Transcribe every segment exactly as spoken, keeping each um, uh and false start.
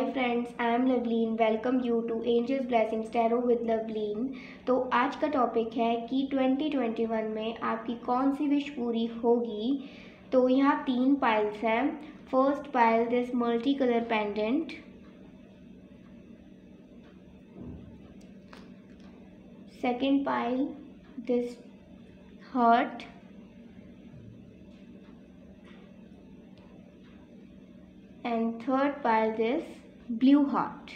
Friends, I am Lovleen. Welcome you to angels blessings tarot with Lovleen. तो आज का topic है कि ट्वेंटी ट्वेंटी वन में आपकी कौन सी विश पूरी होगी। तो यहाँ तीन पाइल्स हैं। First pile this multi colour pendant, second pile this heart, and third pile this blue heart.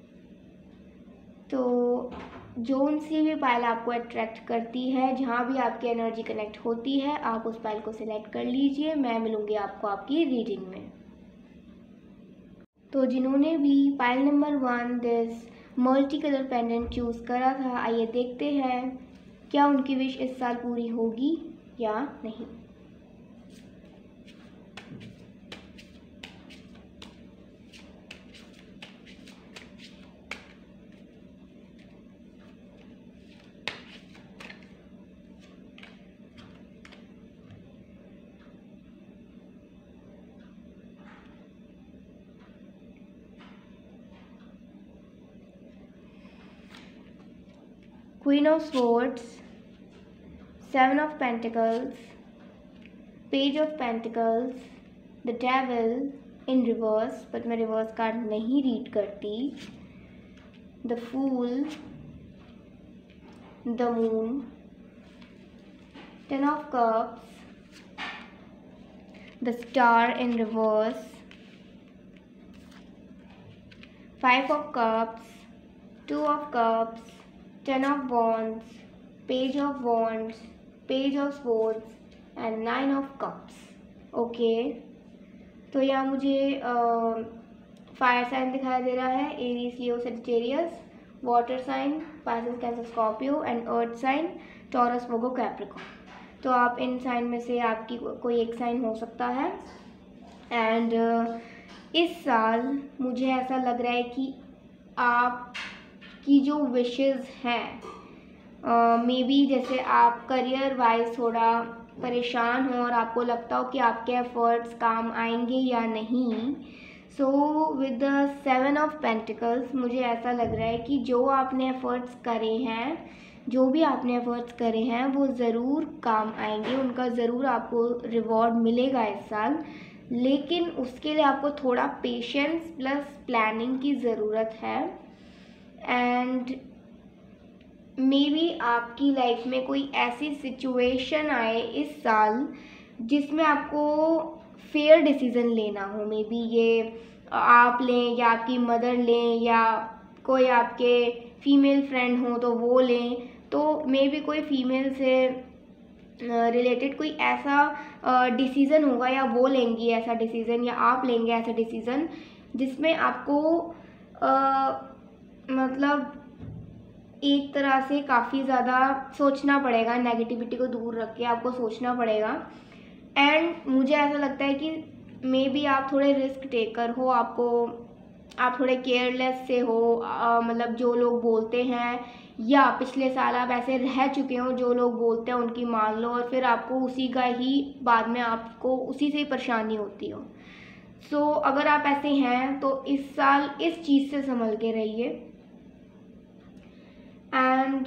तो जोन सी भी पाइल आपको अट्रैक्ट करती है, जहाँ भी आपकी एनर्जी कनेक्ट होती है, आप उस पाइल को सिलेक्ट कर लीजिए। मैं मिलूँगी आपको आपकी रीडिंग में। तो जिन्होंने भी pile number one this multi colour pendant choose करा था, आइए देखते हैं क्या उनकी विश इस साल पूरी होगी या नहीं। Queen of Swords, Seven of Pentacles, Page of Pentacles, the Devil in reverse, but मैं reverse कार्ड नहीं रीड करती, the Fool, the Moon, Ten of Cups, the Star in reverse, Five of Cups, Two of Cups, Ten of Wands, Page of Wands, Page of Swords and Nine of Cups. Okay, तो यहाँ मुझे fire sign दिखाई दे रहा है, Aries, Leo, Sagittarius, water sign, Pisces, Cancer, Scorpio and earth sign, Taurus, Virgo, Capricorn. तो आप इन sign में से आपकी को, कोई एक साइन हो सकता है। एंड uh, इस साल मुझे ऐसा लग रहा है कि आप की जो विशेस हैं, मे बी जैसे आप करियर वाइज थोड़ा परेशान हो और आपको लगता हो कि आपके एफर्ट्स काम आएंगे या नहीं। So with the seven of pentacles मुझे ऐसा लग रहा है कि जो आपने एफर्ट्स करे हैं जो भी आपने एफर्ट्स करे हैं वो ज़रूर काम आएंगे, उनका ज़रूर आपको रिवॉर्ड मिलेगा इस साल। लेकिन उसके लिए आपको थोड़ा पेशेंस प्लस प्लानिंग की ज़रूरत है। एंड मे बी आपकी लाइफ में कोई ऐसी सिचुएशन आए इस साल जिसमें आपको फेयर डिसीज़न लेना हो। मे बी ये आप लें या आपकी मदर लें या कोई आपके फीमेल फ्रेंड हो तो वो लें। तो मे बी कोई फीमेल से रिलेटेड कोई ऐसा डिसीज़न होगा या वो लेंगी ऐसा डिसीज़न या आप लेंगे ऐसा डिसीज़न जिसमें आपको uh, मतलब एक तरह से काफ़ी ज़्यादा सोचना पड़ेगा, नेगेटिविटी को दूर रख के आपको सोचना पड़ेगा। एंड मुझे ऐसा लगता है कि मे बी आप थोड़े रिस्क टेकर हो, आपको आप थोड़े केयरलेस से हो, आ, मतलब जो लोग बोलते हैं या पिछले साल आप ऐसे रह चुके हो जो लोग बोलते हैं उनकी मान लो और फिर आपको उसी का ही बाद में आपको उसी से ही परेशानी होती हो। सो so, अगर आप ऐसे हैं तो इस साल इस चीज़ से संभल के रहिए। एंड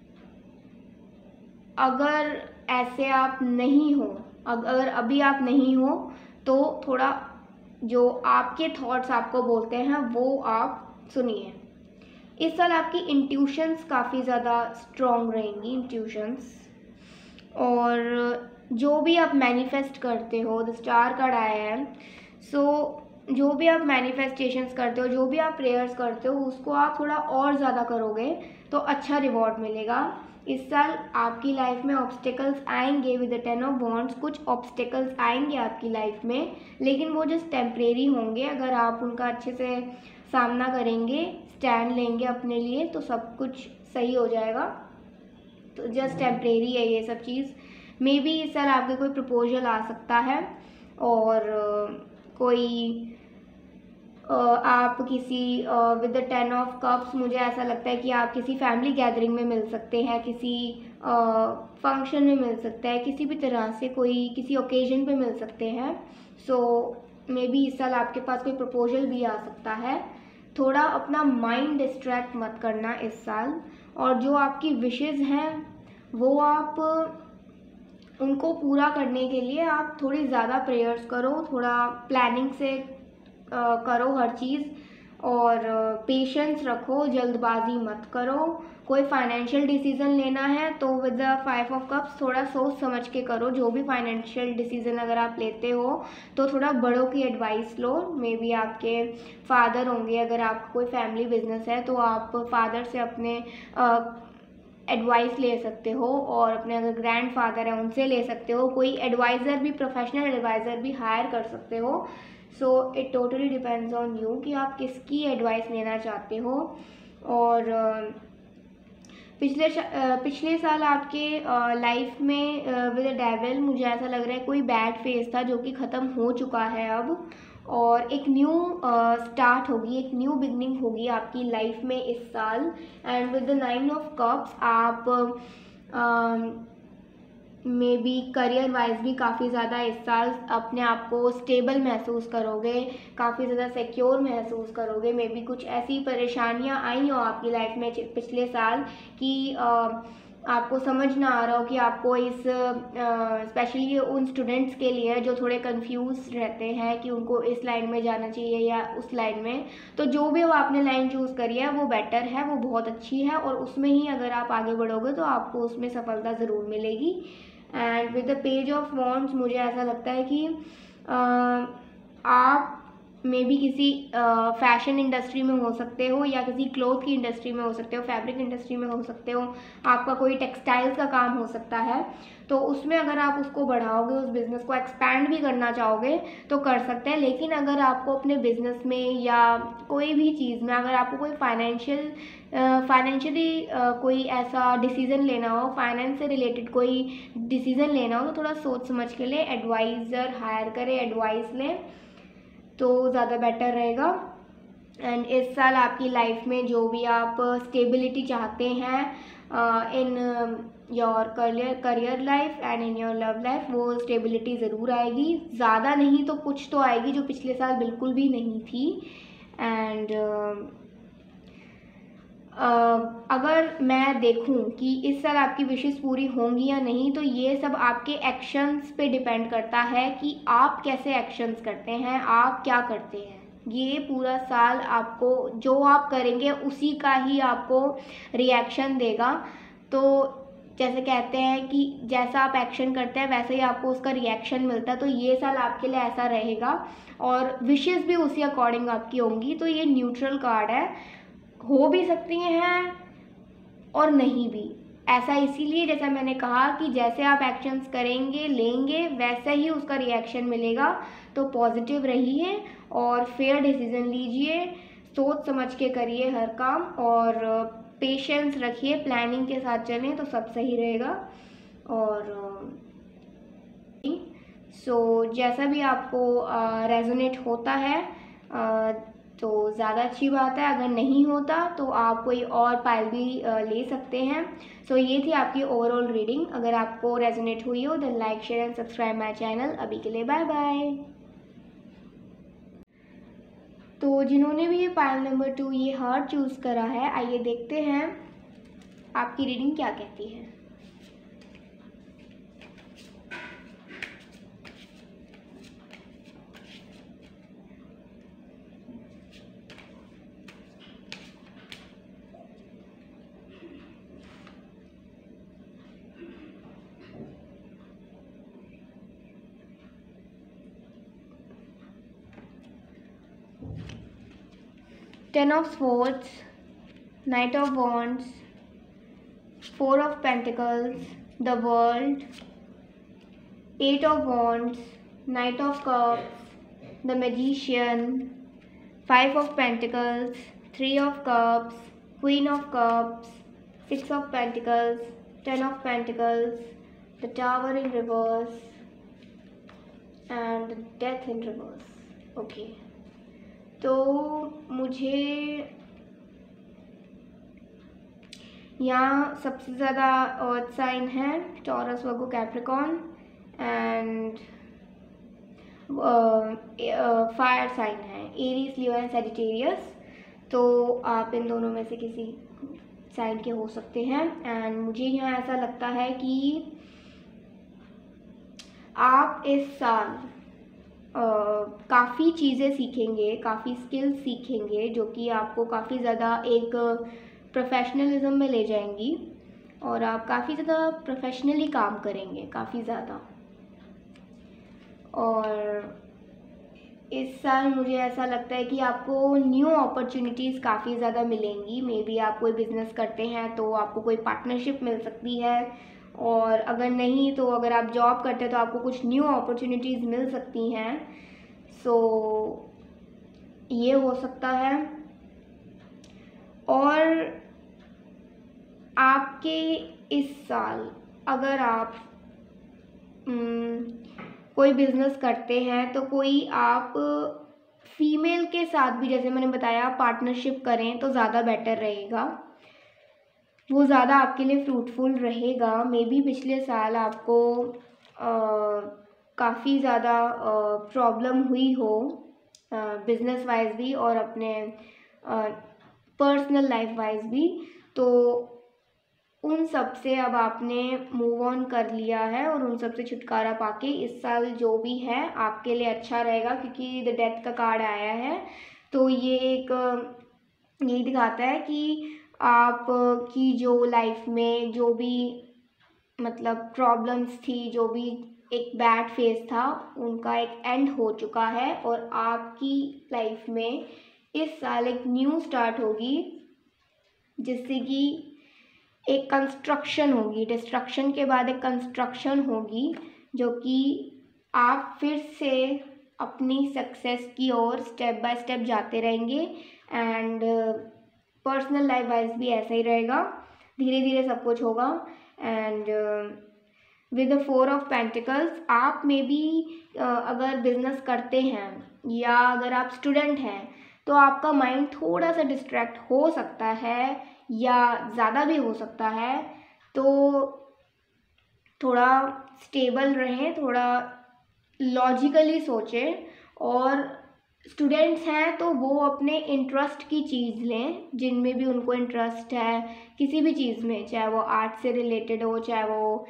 अगर ऐसे आप नहीं हो, अगर अभी आप नहीं हो तो थोड़ा जो आपके थॉट्स आपको बोलते हैं वो आप सुनिए। इस साल आपकी इंट्यूशंस काफ़ी ज़्यादा स्ट्रॉन्ग रहेंगी, इंट्यूशंस। और जो भी आप मैनिफेस्ट करते हो, द स्टार कार्ड आया है। सो so, जो भी आप मैनिफेस्टेशंस करते हो, जो भी आप प्रेयर्स करते हो, उसको आप थोड़ा और ज़्यादा करोगे तो अच्छा रिवॉर्ड मिलेगा। इस साल आपकी लाइफ में ऑब्स्टिकल्स आएंगे with the ten of wands, कुछ ऑब्स्टिकल्स आएंगे आपकी लाइफ में, लेकिन वो जस्ट टेम्परेरी होंगे। अगर आप उनका अच्छे से सामना करेंगे, स्टैंड लेंगे अपने लिए, तो सब कुछ सही हो जाएगा। तो जस्ट टेम्परेरी है ये सब चीज़। मे बी इस साल आपके कोई प्रपोजल आ सकता है और कोई आप किसी with the ten of cups मुझे ऐसा लगता है कि आप किसी फैमिली गैदरिंग में मिल सकते हैं, किसी फंक्शन में मिल सकता है, किसी भी तरह से कोई किसी ओकेजन पे मिल सकते हैं। सो मे बी इस साल आपके पास कोई प्रपोजल भी आ सकता है। थोड़ा अपना माइंड डिस्ट्रैक्ट मत करना इस साल, और जो आपकी विशेज़ हैं वो आप उनको पूरा करने के लिए आप थोड़ी ज़्यादा प्रेयर्स करो, थोड़ा प्लानिंग से आ, करो हर चीज़, और पेशेंस रखो, जल्दबाजी मत करो। कोई फाइनेंशियल डिसीज़न लेना है तो with the five of cups थोड़ा सोच समझ के करो। जो भी फाइनेंशियल डिसीज़न अगर आप लेते हो तो थोड़ा बड़ों की एडवाइस लो। मे बी आपके फादर होंगे, अगर आपका कोई फैमिली बिजनेस है तो आप फादर से अपने एडवाइस ले सकते हो, और अपने अगर ग्रैंड फादर है उनसे ले सकते हो। कोई एडवाइज़र भी, प्रोफेशनल एडवाइज़र भी हायर कर सकते हो। So it totally depends on you कि आप किसकी एडवाइस लेना चाहते हो। और पिछले पिछले साल आपके लाइफ में विद द डेविल मुझे ऐसा लग रहा है कोई बैड फेज था जो कि ख़त्म हो चुका है अब, और एक न्यू स्टार्ट होगी, एक न्यू बिगनिंग होगी आपकी लाइफ में इस साल। And with the nine of cups आप मे बी करियर वाइज भी काफ़ी ज़्यादा इस साल अपने आप को स्टेबल महसूस करोगे, काफ़ी ज़्यादा सिक्योर महसूस करोगे। मे बी कुछ ऐसी परेशानियां आई हो आपकी लाइफ में पिछले साल कि आ, आपको समझ ना आ रहा हो कि आपको इस स्पेशली उन स्टूडेंट्स के लिए जो थोड़े कंफ्यूज रहते हैं कि उनको इस लाइन में जाना चाहिए या उस लाइन में। तो जो भी वो आपने लाइन चूज़ करी है वो बेटर है, वो बहुत अच्छी है, और उसमें ही अगर आप आगे बढ़ोगे तो आपको उसमें सफलता ज़रूर मिलेगी। And with the page of wands मुझे ऐसा लगता है कि आ, आप मे बी किसी फैशन इंडस्ट्री में हो सकते हो, या किसी क्लोथ की इंडस्ट्री में हो सकते हो, फैब्रिक इंडस्ट्री में हो सकते हो, आपका कोई टेक्सटाइल्स का काम हो सकता है। तो उसमें अगर आप उसको बढ़ाओगे, उस बिज़नेस को एक्सपैंड भी करना चाहोगे तो कर सकते हैं। लेकिन अगर आपको अपने बिज़नेस में या कोई भी चीज़ में अगर आपको कोई फाइनेंशियल फाइनेंशियली कोई ऐसा डिसीज़न लेना हो, फाइनेंस से रिलेटेड कोई डिसीज़न लेना हो, तो थोड़ा सोच समझ के ले, एडवाइज़र हायर करें, एडवाइस लें तो ज़्यादा बेटर रहेगा। एंड इस साल आपकी लाइफ में जो भी आप स्टेबिलिटी चाहते हैं in your career career life and in your love life, वो स्टेबिलिटी ज़रूर आएगी। ज़्यादा नहीं तो कुछ तो आएगी, जो पिछले साल बिल्कुल भी नहीं थी। एंड Uh, अगर मैं देखूं कि इस साल आपकी विशेष पूरी होंगी या नहीं, तो ये सब आपके एक्शंस पे डिपेंड करता है कि आप कैसे एक्शंस करते हैं, आप क्या करते हैं। ये पूरा साल आपको जो आप करेंगे उसी का ही आपको रिएक्शन देगा। तो जैसे कहते हैं कि जैसा आप एक्शन करते हैं वैसे ही आपको उसका रिएक्शन मिलता है। तो ये साल आपके लिए ऐसा रहेगा, और विशेष भी उसी अकॉर्डिंग आपकी होंगी। तो ये न्यूट्रल कार्ड है, हो भी सकती हैं और नहीं भी। ऐसा इसीलिए जैसा मैंने कहा कि जैसे आप एक्शंस करेंगे, लेंगे, वैसा ही उसका रिएक्शन मिलेगा। तो पॉजिटिव रहिए और फेयर डिसीजन लीजिए, सोच समझ के करिए हर काम, और पेशेंस रखिए, प्लानिंग के साथ चलें तो सब सही रहेगा। और सो so, जैसा भी आपको रेजोनेट होता है आ, तो ज़्यादा अच्छी बात है, अगर नहीं होता तो आप कोई और पाइल भी ले सकते हैं। सो so, ये थी आपकी ओवरऑल रीडिंग। अगर आपको रेजोनेट हुई हो then like, share and subscribe my channel. अभी के लिए बाय बाय। तो जिन्होंने भी ये पाइल नंबर टू, ये हार्ट चूज़ करा है, आइए देखते हैं आपकी रीडिंग क्या कहती है। Ten of Swords, Knight of Wands, Four of Pentacles, the World, Eight of Wands, Knight of Cups, the Magician, Five of Pentacles, Three of Cups, Queen of Cups, Six of Pentacles, Ten of Pentacles, the Tower in reverse, and Death in reverse. Okay. तो मुझे यहाँ सबसे ज़्यादा earth sign है Taurus, Virgo, Capricorn, and fire sign है Aries, Leo and Sagittarius. तो आप इन दोनों में से किसी साइन के हो सकते हैं। एंड मुझे यहाँ ऐसा लगता है कि आप इस साल काफ़ी चीज़ें सीखेंगे, काफ़ी स्किल्स सीखेंगे जो कि आपको काफ़ी ज़्यादा एक प्रोफेशनलिज्म में ले जाएंगी और आप काफ़ी ज़्यादा प्रोफेशनली काम करेंगे, काफ़ी ज़्यादा। और इस साल मुझे ऐसा लगता है कि आपको न्यू अपॉर्चुनिटीज़ काफ़ी ज़्यादा मिलेंगी। मे बी आप कोई बिज़नेस करते हैं तो आपको कोई पार्टनरशिप मिल सकती है, और अगर नहीं तो अगर आप जॉब करते हैं तो आपको कुछ न्यू अपॉर्चुनिटीज़ मिल सकती हैं। सो ये हो सकता है। और आपके इस साल अगर आप उम, कोई बिज़नेस करते हैं तो कोई आप फीमेल के साथ भी, जैसे मैंने बताया, पार्टनरशिप करें तो ज़्यादा बेटर रहेगा, वो ज़्यादा आपके लिए फ्रूटफुल रहेगा। मे बी पिछले साल आपको काफ़ी ज़्यादा प्रॉब्लम हुई हो बिज़नेस वाइज भी और अपने पर्सनल लाइफ वाइज भी, तो उन सब से अब आपने मूव ऑन कर लिया है और उन सब से छुटकारा पाके इस साल जो भी है आपके लिए अच्छा रहेगा, क्योंकि द डेथ का कार्ड आया है। तो ये एक यही दिखाता है कि आप की जो लाइफ में जो भी मतलब प्रॉब्लम्स थी, जो भी एक बैड फेज था, उनका एक एंड हो चुका है और आपकी लाइफ में इस साल एक न्यू स्टार्ट होगी, जिससे कि एक कंस्ट्रक्शन होगी, डिस्ट्रक्शन के बाद एक कंस्ट्रक्शन होगी, जो कि आप फिर से अपनी सक्सेस की ओर स्टेप बाय स्टेप जाते रहेंगे। एंड पर्सनल लाइफ वाइज भी ऐसा ही रहेगा, धीरे धीरे सब कुछ होगा। And with the four of pentacles आप में भी अगर बिजनेस करते हैं या अगर आप स्टूडेंट हैं तो आपका माइंड थोड़ा सा डिस्ट्रैक्ट हो सकता है या ज़्यादा भी हो सकता है, तो थोड़ा स्टेबल रहें, थोड़ा लॉजिकली सोचें। और स्टूडेंट्स हैं तो वो अपने इंटरेस्ट की चीज़ लें, जिनमें भी उनको इंटरेस्ट है किसी भी चीज़ में, चाहे वो आर्ट से रिलेटेड हो, चाहे वो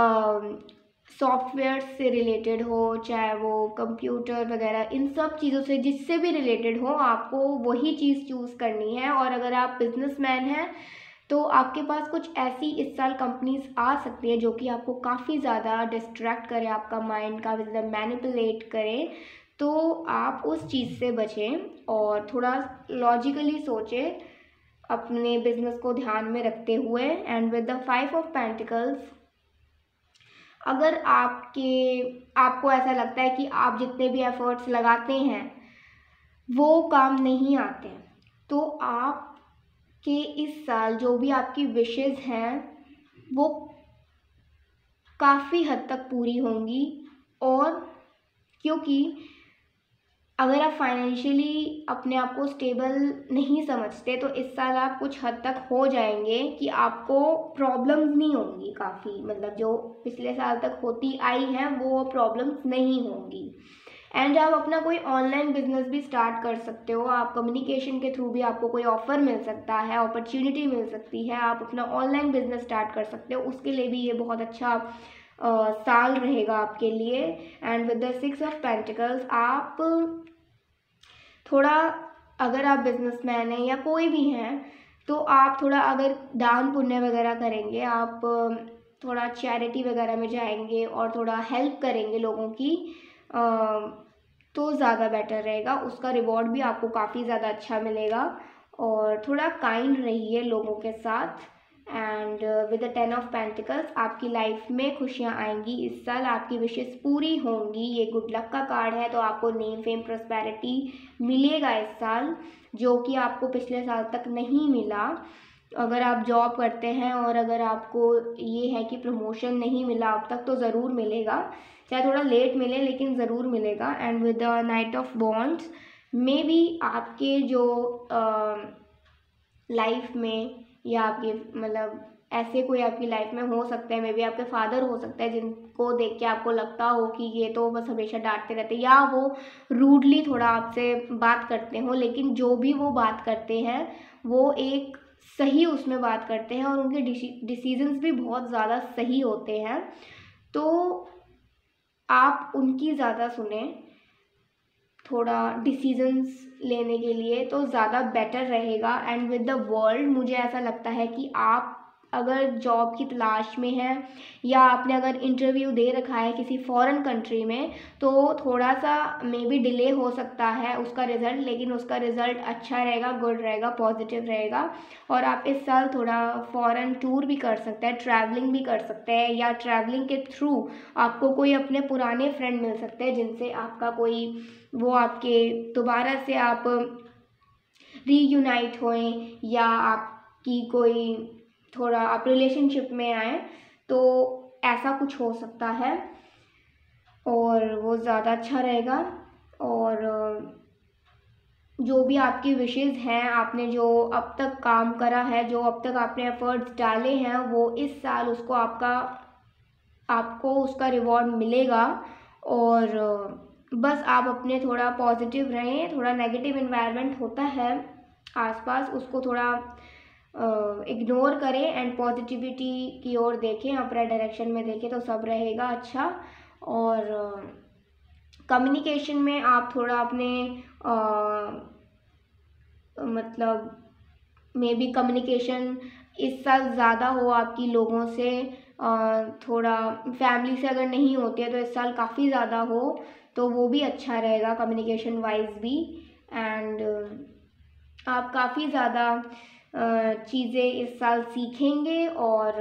सॉफ्टवेयर से रिलेटेड हो, चाहे वो कंप्यूटर वगैरह, इन सब चीज़ों से जिससे भी रिलेटेड हो आपको वही चीज़ चूज़ करनी है। और अगर आप बिजनेसमैन हैं तो आपके पास कुछ ऐसी इस साल कंपनीज आ सकती है जो कि आपको काफ़ी ज़्यादा डिस्ट्रैक्ट करे, आपका माइंड काफ़ी ज़्यादा मैनिपुलेट करे, तो आप उस चीज़ से बचें और थोड़ा लॉजिकली सोचें अपने बिजनेस को ध्यान में रखते हुए। And with the five of pentacles, अगर आपके आपको ऐसा लगता है कि आप जितने भी एफर्ट्स लगाते हैं वो काम नहीं आते, तो आप कि इस साल जो भी आपकी विशेज़ हैं वो काफ़ी हद तक पूरी होंगी। और क्योंकि अगर आप फाइनेंशियली अपने आप को स्टेबल नहीं समझते तो इस साल आप कुछ हद तक हो जाएंगे कि आपको प्रॉब्लम्स नहीं होंगी, काफ़ी मतलब जो पिछले साल तक होती आई हैं वो प्रॉब्लम्स नहीं होंगी। एंड आप अपना कोई ऑनलाइन बिजनेस भी स्टार्ट कर सकते हो, आप कम्युनिकेशन के थ्रू भी आपको कोई ऑफ़र मिल सकता है, अपॉर्चुनिटी मिल सकती है, आप अपना ऑनलाइन बिजनेस स्टार्ट कर सकते हो, उसके लिए भी ये बहुत अच्छा आ, साल रहेगा आपके लिए। And with the six of pentacles, आप थोड़ा, अगर आप बिजनेसमैन हैं या कोई भी हैं तो आप थोड़ा अगर दान पुण्य वगैरह करेंगे, आप थोड़ा चैरिटी वगैरह में जाएंगे और थोड़ा हेल्प करेंगे लोगों की, तो ज़्यादा बेटर रहेगा, उसका रिवॉर्ड भी आपको काफ़ी ज़्यादा अच्छा मिलेगा। और थोड़ा काइंड रहिए लोगों के साथ। And with the ten of pentacles, आपकी लाइफ में खुशियाँ आएंगी इस साल, आपकी विशेष पूरी होंगी, ये गुड लक का कार्ड है, तो आपको नेम फेम प्रॉस्पेरिटी मिलेगा इस साल, जो कि आपको पिछले साल तक नहीं मिला। अगर आप जॉब करते हैं और अगर आपको ये है कि प्रमोशन नहीं मिला अब तक, तो ज़रूर मिलेगा, चाहे थोड़ा लेट मिले लेकिन ज़रूर मिलेगा। And with the knight of wands, maybe आपके जो लाइफ में या आपके मतलब ऐसे कोई आपकी लाइफ में हो सकते हैं, मे बी आपके फादर हो सकते हैं, जिनको देख के आपको लगता हो कि ये तो बस हमेशा डांटते रहते हैं, या वो रूडली थोड़ा आपसे बात करते हो, लेकिन जो भी वो बात करते हैं वो एक सही उसमें बात करते हैं और उनके डिसीजंस भी बहुत ज़्यादा सही होते हैं। तो आप उनकी ज़्यादा सुने थोड़ा डिसीजंस लेने के लिए, तो ज़्यादा बेटर रहेगा। एंड विद द वर्ल्ड, मुझे ऐसा लगता है कि आप अगर जॉब की तलाश में हैं या आपने अगर इंटरव्यू दे रखा है किसी फॉरेन कंट्री में, तो थोड़ा सा मे बी डिले हो सकता है उसका रिज़ल्ट, लेकिन उसका रिज़ल्ट अच्छा रहेगा, गुड रहेगा, पॉजिटिव रहेगा। और आप इस साल थोड़ा फॉरेन टूर भी कर सकते हैं, ट्रैवलिंग भी कर सकते हैं, या ट्रैवलिंग के थ्रू आपको कोई अपने पुराने फ्रेंड मिल सकते हैं जिनसे आपका कोई वो आपके दोबारा से आप रीयूनाइट होएं, या आपकी कोई थोड़ा आप रिलेशनशिप में आए, तो ऐसा कुछ हो सकता है और वो ज़्यादा अच्छा रहेगा। और जो भी आपकी विशेज़ हैं, आपने जो अब तक काम करा है, जो अब तक आपने एफर्ट्स डाले हैं, वो इस साल उसको आपका आपको उसका रिवॉर्ड मिलेगा। और बस आप अपने थोड़ा पॉजिटिव रहें, थोड़ा नेगेटिव एनवायरनमेंट होता है आसपास, उसको थोड़ा इग्नोर करें एंड पॉजिटिविटी की ओर देखें, अपने डायरेक्शन में देखें, तो सब रहेगा अच्छा। और कम्युनिकेशन में आप थोड़ा अपने आ, मतलब मे बी कम्युनिकेशन इस साल ज़्यादा हो आपकी लोगों से, आ, थोड़ा फैमिली से अगर नहीं होती है तो इस साल काफ़ी ज़्यादा हो, तो वो भी अच्छा रहेगा कम्युनिकेशन वाइज भी। एंड आप काफ़ी ज़्यादा चीज़ें इस साल सीखेंगे और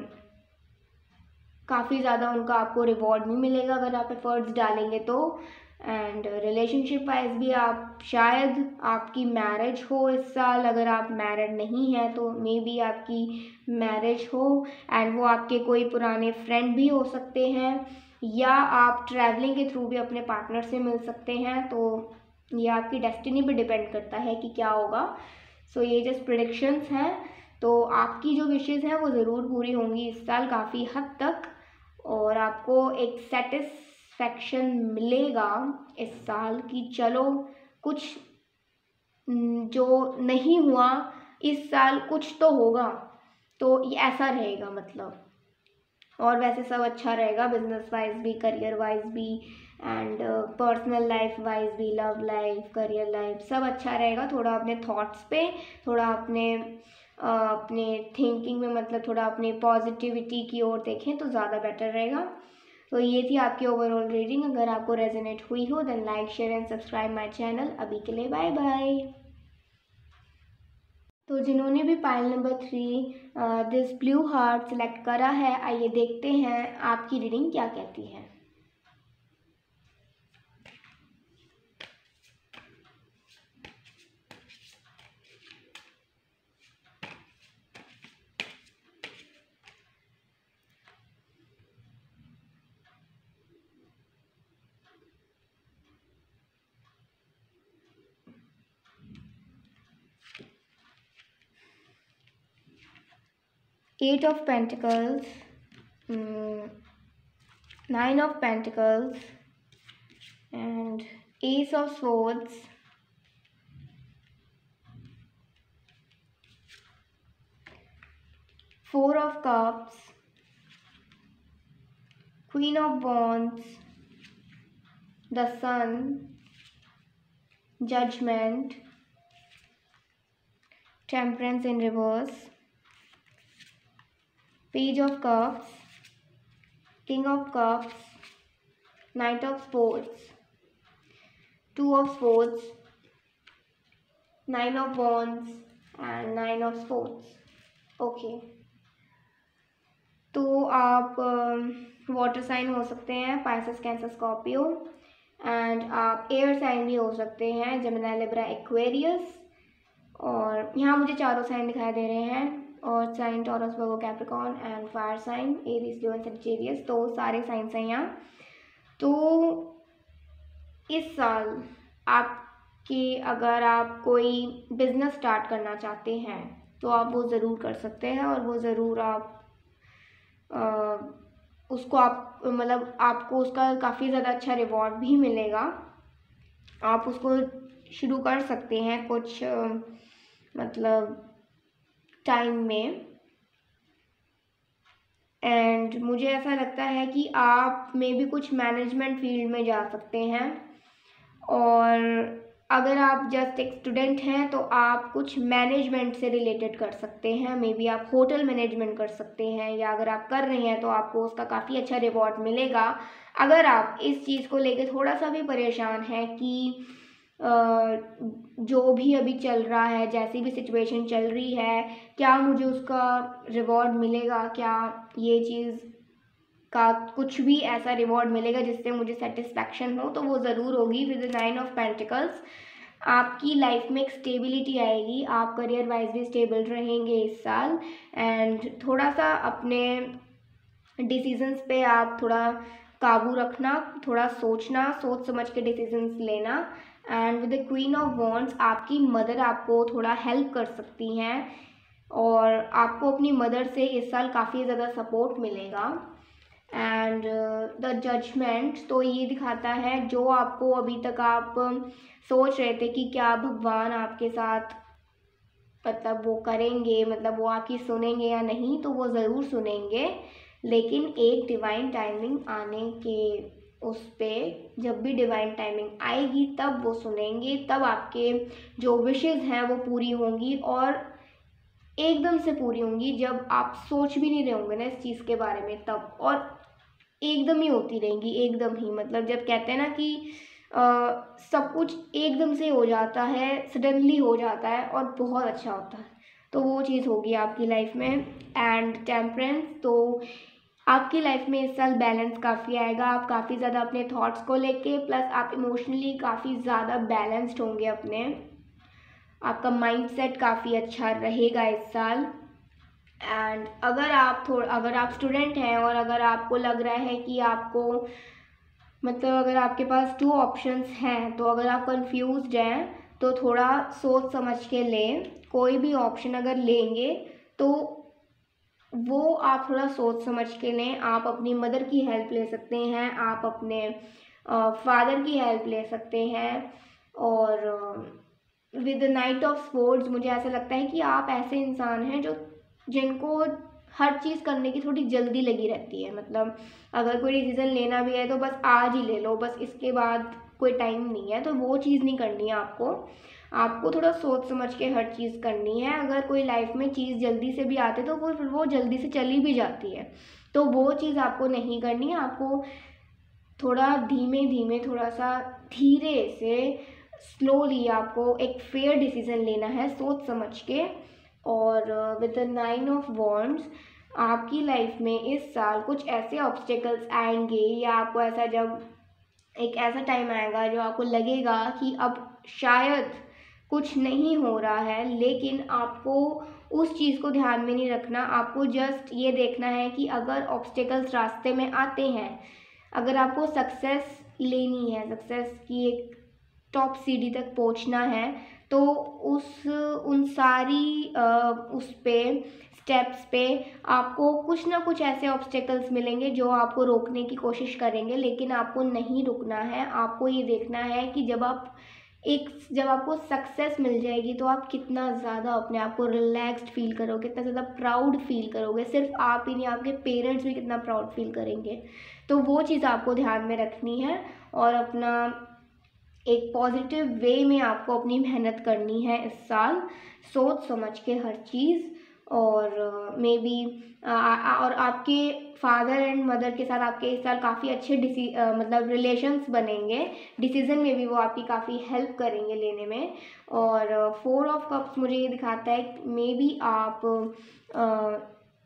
काफ़ी ज़्यादा उनका आपको रिवॉर्ड भी मिलेगा अगर आप एफर्ट्स डालेंगे तो। एंड रिलेशनशिप वाइज भी आप शायद आपकी मैरिज हो इस साल, अगर आप मैरिड नहीं हैं तो मे बी आपकी मैरिज हो। एंड वो आपके कोई पुराने फ्रेंड भी हो सकते हैं, या आप ट्रैवलिंग के थ्रू भी अपने पार्टनर से मिल सकते हैं। तो ये आपकी डेस्टिनी पे डिपेंड करता है कि क्या होगा। सो so, ये जस्ट प्रेडिक्शंस हैं, तो आपकी जो विशेज़ हैं वो ज़रूर पूरी होंगी इस साल काफ़ी हद तक, और आपको एक सेटिस्फैक्शन मिलेगा इस साल कि चलो कुछ जो नहीं हुआ इस साल कुछ तो होगा, तो ये ऐसा रहेगा मतलब। और वैसे सब अच्छा रहेगा, बिजनेस वाइज भी, करियर वाइज भी, एंड पर्सनल लाइफ वाइज भी, लव लाइफ, करियर लाइफ, सब अच्छा रहेगा। थोड़ा अपने थॉट्स पे, थोड़ा अपने uh, अपने थिंकिंग में, मतलब थोड़ा अपनी पॉजिटिविटी की ओर देखें तो ज़्यादा बेटर रहेगा। तो ये थी आपकी ओवरऑल रीडिंग। अगर आपको रेजोनेट हुई हो then like, share and subscribe my channel. अभी के लिए बाय बाय। तो जिन्होंने भी pile number three this blue heart select करा है, आइए देखते हैं आपकी रीडिंग क्या कहती है। Eight of Pentacles, um, Nine of Pentacles, and Ace of Swords, Four of Cups, Queen of Wands, the Sun, Judgment, Temperance in reverse, Page of Cups, King of Cups, Knight of Swords, Two of Swords, Nine of Wands and Nine of Swords. Okay okay. तो आप water uh, sign हो सकते हैं, Pisces, Cancer, Scorpio, and आप air sign भी हो सकते हैं, जेमिनी, लिब्रा, एक्वेरियस। और यहाँ मुझे चारों साइन दिखाई दे रहे हैं, और sign Taurus, Virgo, Capricorn and fire sign Aries, Leo and Sagittarius, तो सारे साइंस हैं यहाँ। तो इस साल आपके अगर आप कोई बिजनेस स्टार्ट करना चाहते हैं तो आप वो ज़रूर कर सकते हैं, और वो ज़रूर आप उसको आप मतलब आपको उसका काफ़ी ज़्यादा अच्छा रिवॉर्ड भी मिलेगा। आप उसको शुरू कर सकते हैं कुछ मतलब टाइम में। एंड मुझे ऐसा लगता है कि आप में भी कुछ मैनेजमेंट फील्ड में जा सकते हैं, और अगर आप जस्ट एक स्टूडेंट हैं तो आप कुछ मैनेजमेंट से रिलेटेड कर सकते हैं। मे बी आप होटल मैनेजमेंट कर सकते हैं, या अगर आप कर रहे हैं तो आपको उसका काफ़ी अच्छा रिवॉर्ड मिलेगा। अगर आप इस चीज़ को लेकर थोड़ा सा भी परेशान हैं कि जो भी अभी चल रहा है, जैसी भी सिचुएशन चल रही है, क्या मुझे उसका रिवॉर्ड मिलेगा, क्या ये चीज़ का कुछ भी ऐसा रिवॉर्ड मिलेगा जिससे मुझे सेटिस्फैक्शन हो, तो वो ज़रूर होगी। With the nine of pentacles आपकी लाइफ में एक स्टेबिलिटी आएगी, आप करियर वाइज भी स्टेबल रहेंगे इस साल। एंड थोड़ा सा अपने डिसीजंस पे आप थोड़ा काबू रखना, थोड़ा सोचना, सोच समझ के डिसीजंस लेना। And with the queen of wands आपकी मदर आपको थोड़ा हेल्प कर सकती हैं, और आपको अपनी मदर से इस साल काफ़ी ज़्यादा सपोर्ट मिलेगा। एंड द जजमेंट तो ये दिखाता है जो आपको अभी तक आप सोच रहे थे कि क्या भगवान आपके साथ मतलब वो करेंगे, मतलब वो आपकी सुनेंगे या नहीं, तो वो ज़रूर सुनेंगे, लेकिन एक डिवाइन टाइमिंग आने के उस पर जब भी डिवाइन टाइमिंग आएगी तब वो सुनेंगे, तब आपके जो विशेज़ हैं वो पूरी होंगी, और एकदम से पूरी होंगी जब आप सोच भी नहीं रहे होंगे ना इस चीज़ के बारे में तब, और एकदम ही होती रहेंगी, एकदम ही। मतलब जब कहते हैं ना कि आ, सब कुछ एकदम से हो जाता है, सडनली हो जाता है और बहुत अच्छा होता है, तो वो चीज़ होगी आपकी लाइफ में। एंड टेम्परेंस तो आपकी लाइफ में इस साल बैलेंस काफ़ी आएगा। आप काफ़ी ज़्यादा अपने थॉट्स को लेके, प्लस आप इमोशनली काफ़ी ज़्यादा बैलेंस्ड होंगे अपने, आपका माइंडसेट काफ़ी अच्छा रहेगा इस साल। एंड अगर आप थोड़ा अगर आप स्टूडेंट हैं और अगर आपको लग रहा है कि आपको मतलब अगर आपके पास टू ऑप्शंस हैं, तो अगर आप कंफ्यूज्ड हैं तो थोड़ा सोच समझ के लें। कोई भी ऑप्शन अगर लेंगे तो वो आप थोड़ा सोच समझ के लें। आप अपनी मदर की हेल्प ले सकते हैं, आप अपने फादर की हेल्प ले सकते हैं। और with the knight of sports मुझे ऐसा लगता है कि आप ऐसे इंसान हैं जो जिनको हर चीज़ करने की थोड़ी जल्दी लगी रहती है। मतलब अगर कोई डिसीज़न लेना भी है तो बस आज ही ले लो, बस इसके बाद कोई टाइम नहीं है, तो वो चीज़ नहीं करनी है आपको। आपको थोड़ा सोच समझ के हर चीज़ करनी है। अगर कोई लाइफ में चीज़ जल्दी से भी आती है तो वो फिर वो जल्दी से चली भी जाती है, तो वो चीज़ आपको नहीं करनी है। आपको थोड़ा धीमे धीमे, थोड़ा सा धीरे से, स्लोली आपको एक फेयर डिसीज़न लेना है सोच समझ के। और with the nine of wands आपकी लाइफ में इस साल कुछ ऐसे ऑब्स्टेकल्स आएंगे, या आपको ऐसा जब एक ऐसा टाइम आएगा जो आपको लगेगा कि अब शायद कुछ नहीं हो रहा है, लेकिन आपको उस चीज़ को ध्यान में नहीं रखना। आपको जस्ट ये देखना है कि अगर ऑब्स्टेकल्स रास्ते में आते हैं, अगर आपको सक्सेस लेनी है, सक्सेस की एक टॉप सीढ़ी तक पहुंचना है, तो उस उन सारी आ, उस पे स्टेप्स पे आपको कुछ ना कुछ ऐसे ऑब्स्टेकल्स मिलेंगे जो आपको रोकने की कोशिश करेंगे, लेकिन आपको नहीं रुकना है। आपको ये देखना है कि जब आप एक जब आपको सक्सेस मिल जाएगी तो आप कितना ज़्यादा अपने आप को रिलैक्स्ड फील करोगे, कितना ज़्यादा प्राउड फील करोगे। सिर्फ आप ही नहीं, आपके पेरेंट्स भी कितना प्राउड फील करेंगे। तो वो चीज़ आपको ध्यान में रखनी है, और अपना एक पॉजिटिव वे में आपको अपनी मेहनत करनी है इस साल, सोच समझ के हर चीज़। और मे बी और आपके फादर एंड मदर के साथ आपके इस साल काफ़ी अच्छे डिसी uh, मतलब रिलेशंस बनेंगे। डिसीज़न में भी वो आपकी काफ़ी हेल्प करेंगे लेने में। और फोर ऑफ कप्स मुझे ये दिखाता है मे बी आप uh,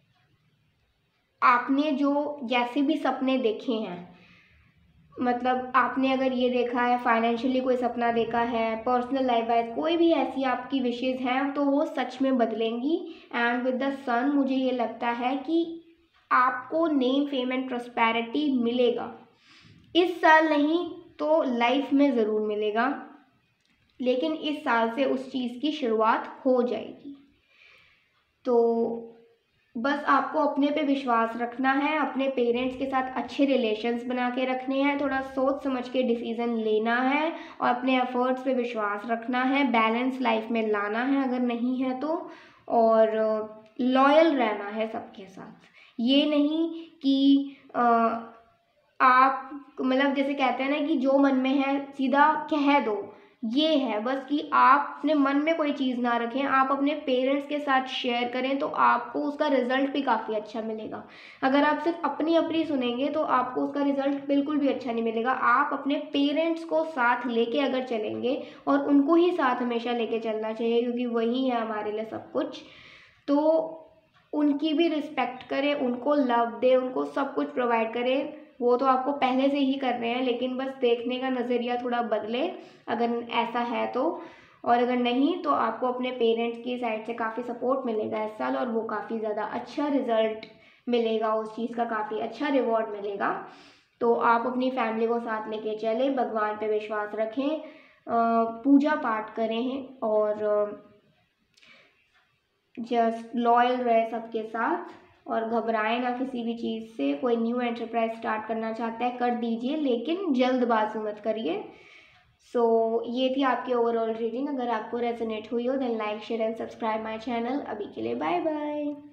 आपने जो जैसे भी सपने देखे हैं, मतलब आपने अगर ये देखा है फाइनेंशियली कोई सपना देखा है, पर्सनल लाइफ वाइज कोई भी ऐसी आपकी विशेज़ हैं, तो वो सच में बदलेंगी। एंड विद द सन मुझे ये लगता है कि आपको नेम फेम एंड प्रॉस्पेरिटी मिलेगा इस साल, नहीं तो लाइफ में ज़रूर मिलेगा, लेकिन इस साल से उस चीज़ की शुरुआत हो जाएगी। तो बस आपको अपने पे विश्वास रखना है, अपने पेरेंट्स के साथ अच्छे रिलेशंस बना के रखने हैं, थोड़ा सोच समझ के डिसीज़न लेना है और अपने एफर्ट्स पे विश्वास रखना है, बैलेंस लाइफ में लाना है अगर नहीं है तो, और लॉयल रहना है सबके साथ। ये नहीं कि आ, आप मतलब जैसे कहते हैं ना कि जो मन में है सीधा कह दो, ये है बस कि आप अपने मन में कोई चीज़ ना रखें, आप अपने पेरेंट्स के साथ शेयर करें तो आपको उसका रिजल्ट भी काफ़ी अच्छा मिलेगा। अगर आप सिर्फ अपनी अपनी सुनेंगे तो आपको उसका रिजल्ट बिल्कुल भी अच्छा नहीं मिलेगा। आप अपने पेरेंट्स को साथ लेके अगर चलेंगे, और उनको ही साथ हमेशा लेके चलना चाहिए क्योंकि वही है हमारे लिए सब कुछ, तो उनकी भी रिस्पेक्ट करें, उनको लव दें, उनको सब कुछ प्रोवाइड करें। वो तो आपको पहले से ही कर रहे हैं, लेकिन बस देखने का नज़रिया थोड़ा बदले अगर ऐसा है तो, और अगर नहीं तो आपको अपने पेरेंट्स की साइड से काफ़ी सपोर्ट मिलेगा इस साल, और वो काफ़ी ज़्यादा अच्छा रिजल्ट मिलेगा, उस चीज़ का काफ़ी अच्छा रिवॉर्ड मिलेगा। तो आप अपनी फैमिली को साथ लेके चलें, भगवान पे विश्वास रखें, पूजा पाठ करें, और जस्ट लॉयल रहे सबके साथ, और घबराए ना किसी भी चीज़ से। कोई न्यू एंटरप्राइज स्टार्ट करना चाहता है कर दीजिए, लेकिन जल्दबाजी मत करिए। सो so, ये थी आपकी ओवरऑल रीडिंग। अगर आपको रेजोनेट हुई हो then like share and subscribe my channel. अभी के लिए बाय बाय।